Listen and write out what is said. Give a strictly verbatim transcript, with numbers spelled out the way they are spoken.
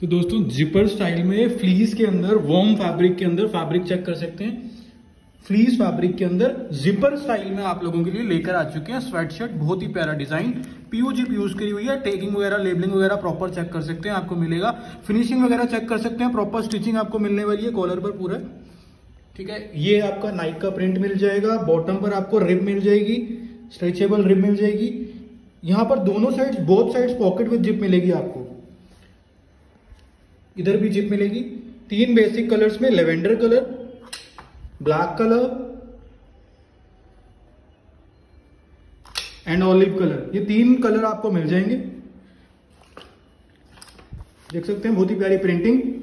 तो दोस्तों zipper style में फ्लीस के अंदर वॉर्म फैब्रिक के अंदर फैब्रिक चेक कर सकते हैं। फ्लीस फैब्रिक के अंदर जिपर स्टाइल में आप लोगों के लिए लेकर आ चुके हैं स्वेटशर्ट। बहुत ही प्यारा डिजाइन, पीओजी यूज करी हुई है। टैगिंग वगैरह, लेबलिंग वगैरह प्रॉपर चेक कर सकते हैं, आपको मिलेगा। फिनिशिंग वगैरह चेक कर सकते हैं, प्रॉपर स्टिचिंग आपको मिलने वाली है कॉलर पर पूरा। ठीक है, ये आपका नाइक का प्रिंट मिल जाएगा। बॉटम पर आपको रिब मिल जाएगी, स्ट्रेचेबल रिब मिल जाएगी। यहाँ पर दोनों sides, both sides pocket with zip मिलेगी आपको। इधर भी जिप मिलेगी। तीन बेसिक कलर्स में, lavender colour, black colour and olive colour, ये तीन कलर आपको मिल जाएंगे। देख सकते हैं बहुत ही प्यारी प्रिंटिंग।